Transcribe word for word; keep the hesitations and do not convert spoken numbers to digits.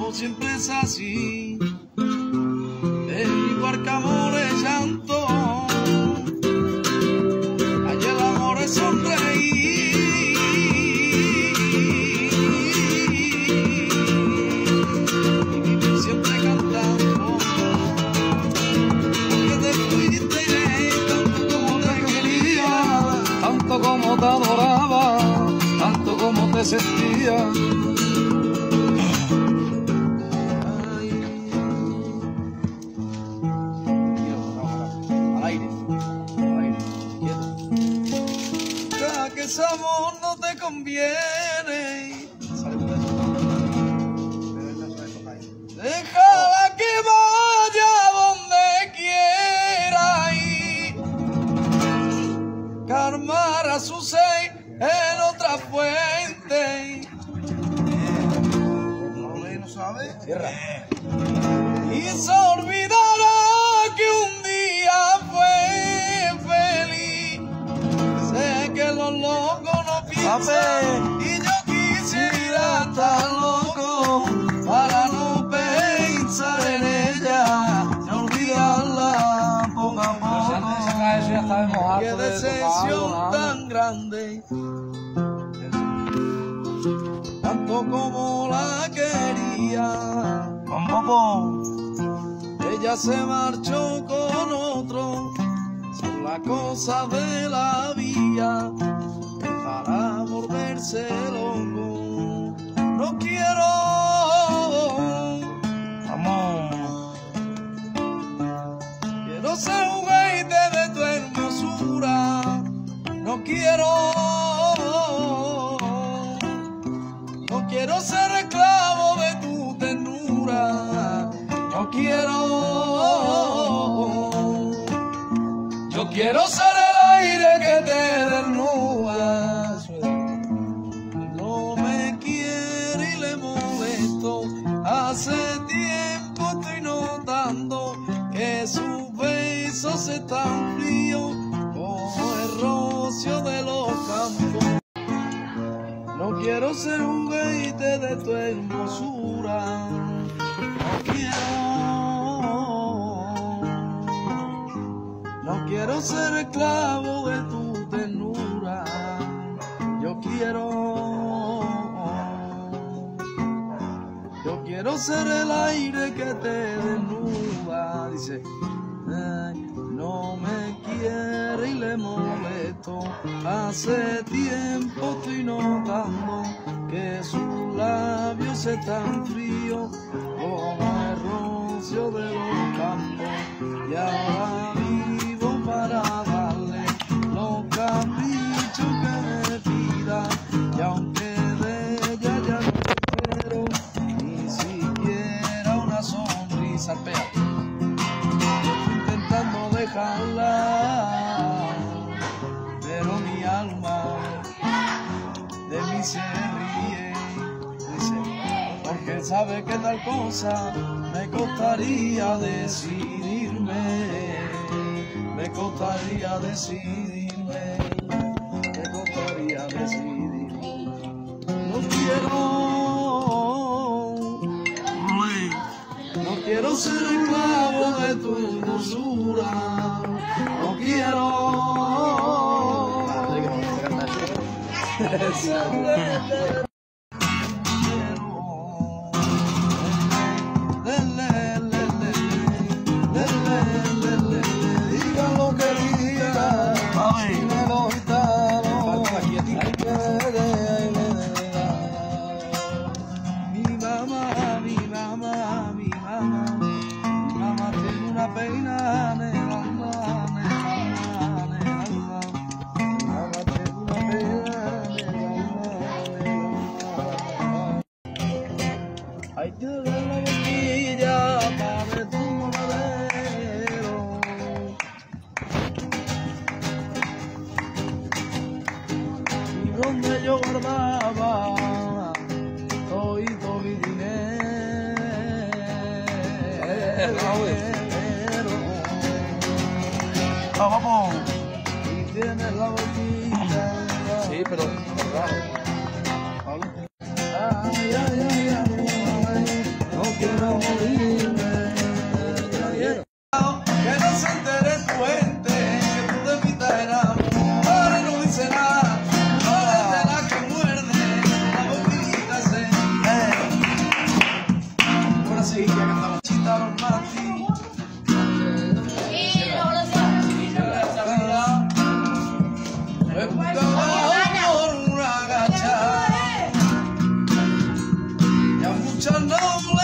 no siempre es así. En igual que amor es llanto, hay el amor es sonreír. Y vivir siempre cantando, porque te fuiste tanto como te quería, tanto como te adoraba, tanto como te sentía. Ese amor no te conviene. Déjala que vaya donde quiera ir. Calmará su sed en otra fuente. No sabe. Y se olvidará que un día fue feliz. Sé que los locos no piensan y yo quisiera estar loco para no pensar en ella y olvidarla poco a poco. Qué decepción tan grande, tanto como la quería. Ella se marchó con otro, son las cosas de la vida, para volverse loco. No quiero, amor, quiero ser juguete de tu hermosura. No quiero, no quiero ser esclavo de tu ternura. No quiero, yo quiero ser el aire que te desnuda. No me quiere y le molesto. Hace tiempo estoy notando que sus besos están fríos como el rocio de los campos. No quiero ser un juguete de tu hermosura. No quiero, no quiero ser esclavo de tu ternura. Yo quiero, yo quiero ser el aire que te desnuda. Dice, ay, no me quiere y le molesto. Hace tiempo estoy notando que sus labios están fríos como el rocio de los campos. Y ahora vivo para darle los caprichos que me pida. Y aunque de ella ya no espero ni siquiera una sonrisa, espérate, estoy intentando dejarla, pero mi alma de mí se ríe. Dice, porque sabe que tal cosa me costaría decidirme, me costaría decidirme, me costaría decidirme. No quiero, no quiero ser esclavo de tu hermosura. No quiero. Diga lo que diga, si me lo quitaron, mi mamá, mi mamá, mi mamá, mi mamá tiene una pena en el alma, en el alma, en el alma. Mi mamá tiene una pena en el alma, en el alma. Hay que dar la boquilla para ver tu madero. Y donde yo guardaba todo mi dinero. Vamos. Y tienes la boquilla. Sí, pero raro. Ay, ay, ay, ay, ay, no quiero morirme. Que no se entere tu gente que tú de mí te enamoras. No dice nada, no es de la que muerde la boquita se. Ahora sí, ya cantamos chita los mati. Ya muchas no